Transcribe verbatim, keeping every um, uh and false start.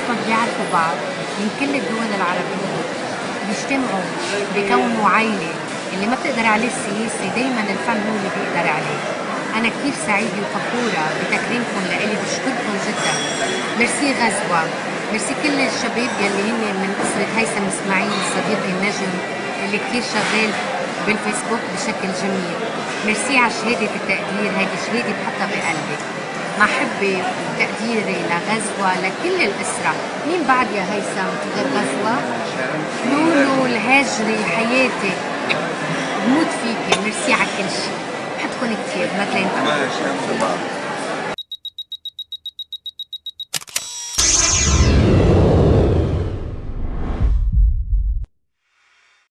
كلياتهم بيعرفوا بعض من كل الدول العربية، بيجتمعوا بيكونوا عائلة. اللي ما بتقدر عليه السياسة دايما الفن هو اللي بيقدر عليه. أنا كتير سعيدة وفخورة بتكريمكم لإلي، بشكركم جدا. ميرسي غزوة، ميرسي كل الشباب يلي هن من أسرة هيثم إسماعيل صديقي النجم اللي كتير شغال بالفيسبوك بشكل جميل. ميرسي على شهادة التقدير، هيدي شهادة بحطها بقلبي. محبة وتقديري لغزوة لكل الأسرة. مين بعد يا هيثم غير غزوة؟ لولو الهاجري حياتي، بموت فيكي. ميرسي على كل شيء، بحبكن كتير مثل انت.